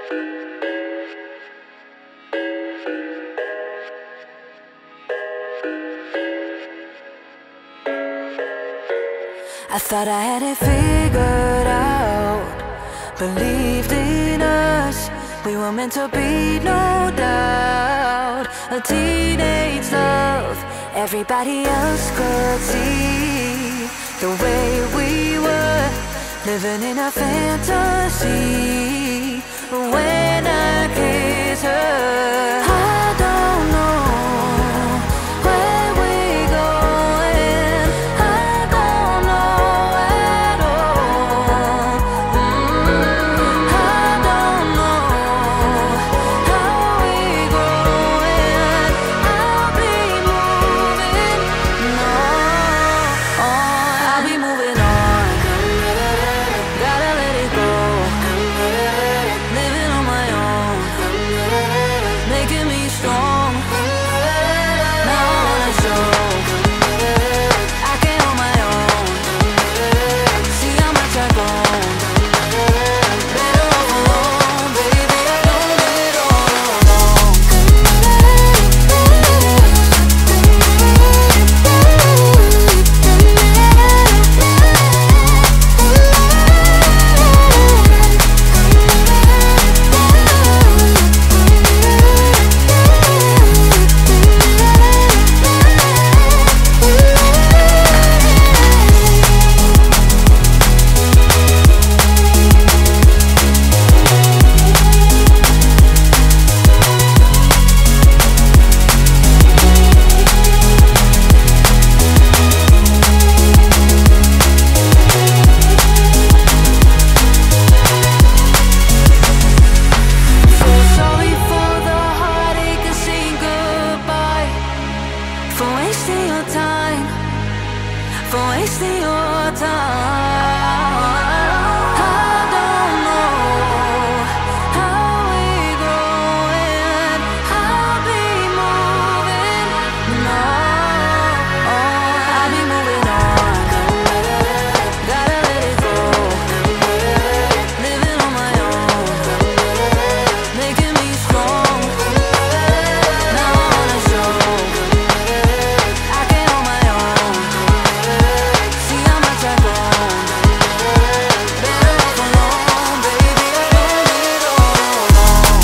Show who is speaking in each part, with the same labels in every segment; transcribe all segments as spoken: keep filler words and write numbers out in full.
Speaker 1: I thought I had it figured out, believed in us, we were meant to be, no doubt. A teenage love, everybody else could see the way we were, living in a fantasy. When I kiss her, I don't know where we're going, I don't know at all. mm, I don't know how we're growing, I'll be moving on, I'll be moving on, gotta let it go, living on my own, making me strong. Now I wanna show I can on my own, see how much I've grown. Better off alone, baby, I don't live it all alone. So sorry for the heartache and saying goodbye, for wasting your time, for wasting your time. I don't know how we're growing, I'll be moving on, I'll be moving on, gotta let it go, living on my own, making me strong. Now I wanna show I can on my own, see how much I've grown. Better off alone, baby, I don't live it all alone.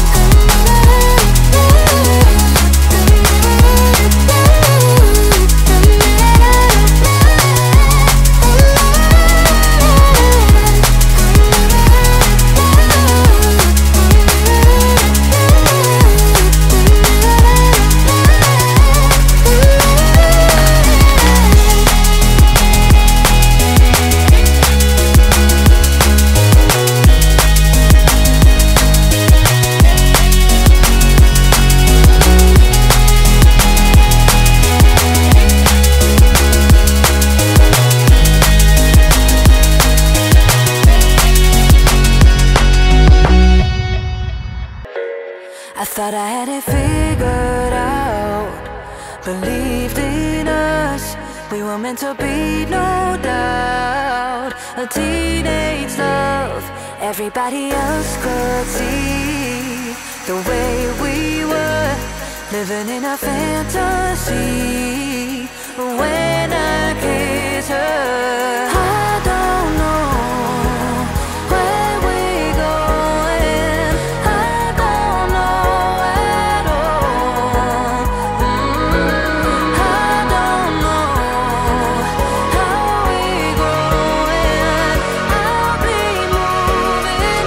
Speaker 1: I thought I had it figured out, believed in us, we were meant to be, no doubt. A teenage love, everybody else could see the way we were, living in a fantasy. When I kiss her, I don't know where we're going, I don't know at all. mm, I don't know how we're growing, I'll be moving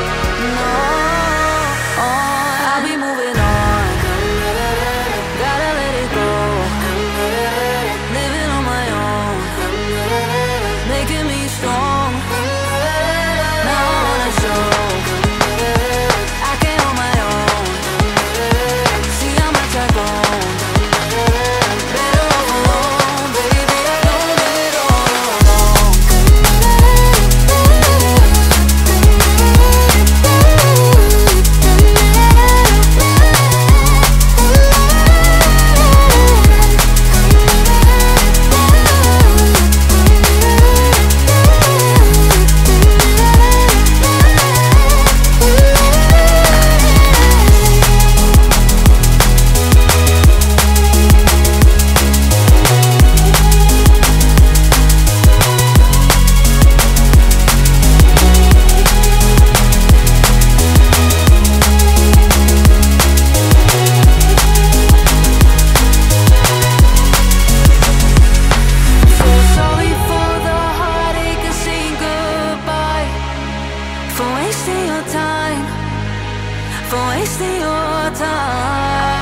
Speaker 1: on, I'll be moving on, gotta let it go, living on my own, making me strong. wasting your time, for wasting your time.